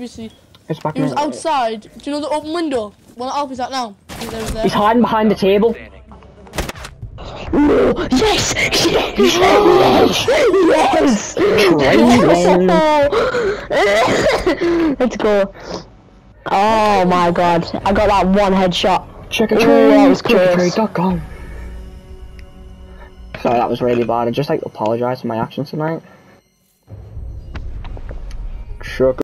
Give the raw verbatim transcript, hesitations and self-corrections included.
previously. It's back He was in- outside. Do you know the open window? Where the Alp is at now? He was there. He's hiding behind the table. Oh, yes! Yes! Yes! Yes! Let's go. Oh my god. I got that one headshot. Check a Ooh, trade. that was Check a close. trade dot com. Sorry, that was really bad. I just like apologise for my actions tonight. Check